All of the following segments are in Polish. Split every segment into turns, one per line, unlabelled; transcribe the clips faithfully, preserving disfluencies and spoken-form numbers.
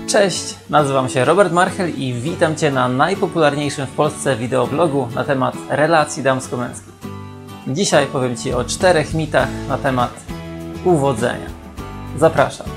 Cześć, nazywam się Robert Marchel i witam Cię na najpopularniejszym w Polsce wideoblogu na temat relacji damsko-męskich. Dzisiaj powiem Ci o czterech mitach na temat uwodzenia. Zapraszam.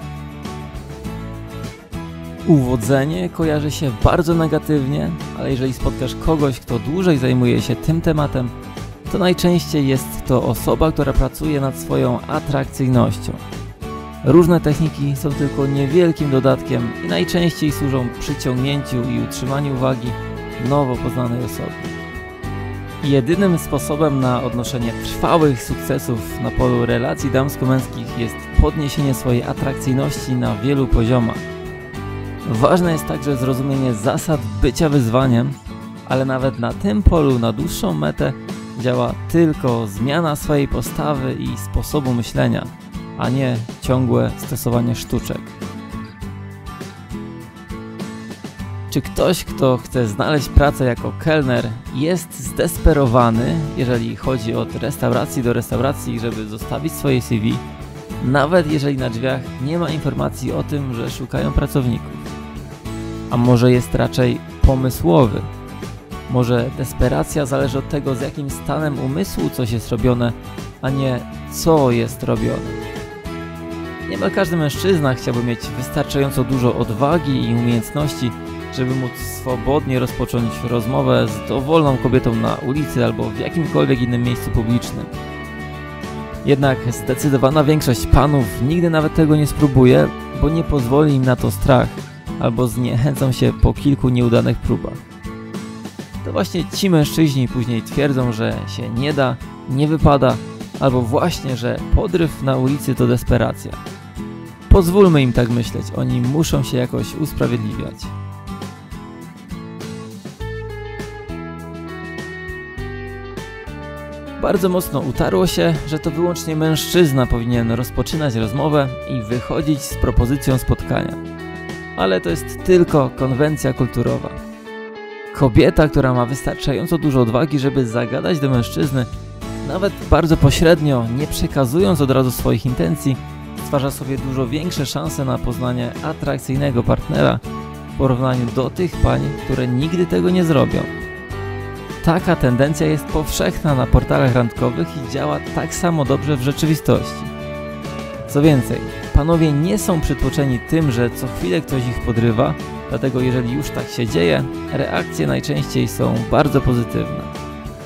Uwodzenie kojarzy się bardzo negatywnie, ale jeżeli spotkasz kogoś, kto dłużej zajmuje się tym tematem, to najczęściej jest to osoba, która pracuje nad swoją atrakcyjnością. Różne techniki są tylko niewielkim dodatkiem i najczęściej służą przyciągnięciu i utrzymaniu uwagi nowo poznanej osoby. Jedynym sposobem na odnoszenie trwałych sukcesów na polu relacji damsko-męskich jest podniesienie swojej atrakcyjności na wielu poziomach. Ważne jest także zrozumienie zasad bycia wyzwaniem, ale nawet na tym polu na dłuższą metę działa tylko zmiana swojej postawy i sposobu myślenia, a nie ciągłe stosowanie sztuczek. Czy ktoś, kto chce znaleźć pracę jako kelner, jest zdesperowany, jeżeli chodzi od restauracji do restauracji, żeby zostawić swoje C V, nawet jeżeli na drzwiach nie ma informacji o tym, że szukają pracowników? A może jest raczej pomysłowy? Może desperacja zależy od tego, z jakim stanem umysłu coś jest robione, a nie co jest robione? Niemal każdy mężczyzna chciałby mieć wystarczająco dużo odwagi i umiejętności, żeby móc swobodnie rozpocząć rozmowę z dowolną kobietą na ulicy albo w jakimkolwiek innym miejscu publicznym. Jednak zdecydowana większość panów nigdy nawet tego nie spróbuje, bo nie pozwoli im na to strach, albo zniechęcą się po kilku nieudanych próbach. To właśnie ci mężczyźni później twierdzą, że się nie da, nie wypada, albo właśnie, że podryw na ulicy to desperacja. Pozwólmy im tak myśleć, oni muszą się jakoś usprawiedliwiać. Bardzo mocno utarło się, że to wyłącznie mężczyzna powinien rozpoczynać rozmowę i wychodzić z propozycją spotkania. Ale to jest tylko konwencja kulturowa. Kobieta, która ma wystarczająco dużo odwagi, żeby zagadać do mężczyzny, nawet bardzo pośrednio, nie przekazując od razu swoich intencji, stwarza sobie dużo większe szanse na poznanie atrakcyjnego partnera w porównaniu do tych pań, które nigdy tego nie zrobią. Taka tendencja jest powszechna na portalach randkowych i działa tak samo dobrze w rzeczywistości. Co więcej, panowie nie są przytłoczeni tym, że co chwilę ktoś ich podrywa, dlatego jeżeli już tak się dzieje, reakcje najczęściej są bardzo pozytywne.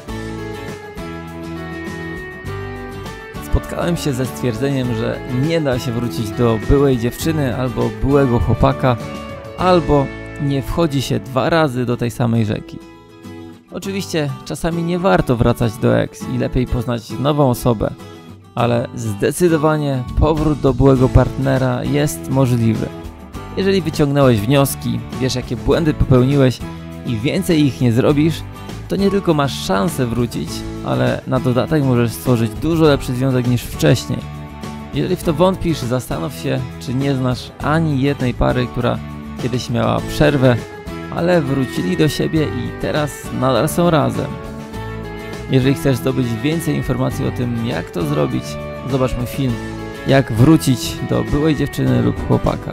Spotkałem się ze stwierdzeniem, że nie da się wrócić do byłej dziewczyny albo byłego chłopaka, albo nie wchodzi się dwa razy do tej samej rzeki. Oczywiście czasami nie warto wracać do ex i lepiej poznać nową osobę, ale zdecydowanie powrót do byłego partnera jest możliwy. Jeżeli wyciągnąłeś wnioski, wiesz jakie błędy popełniłeś i więcej ich nie zrobisz, to nie tylko masz szansę wrócić, ale na dodatek możesz stworzyć dużo lepszy związek niż wcześniej. Jeżeli w to wątpisz, zastanów się, czy nie znasz ani jednej pary, która kiedyś miała przerwę, ale wrócili do siebie i teraz nadal są razem. Jeżeli chcesz zdobyć więcej informacji o tym, jak to zrobić, zobacz mój film Jak wrócić do byłej dziewczyny lub chłopaka.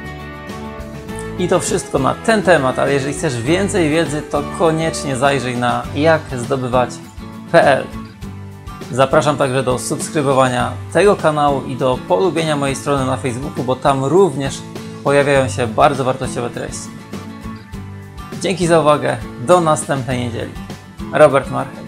I to wszystko na ten temat, ale jeżeli chcesz więcej wiedzy, to koniecznie zajrzyj na jak zdobywać kropka p l. Zapraszam także do subskrybowania tego kanału i do polubienia mojej strony na Facebooku, bo tam również pojawiają się bardzo wartościowe treści. Dzięki za uwagę, do następnej niedzieli. Robert Marchel.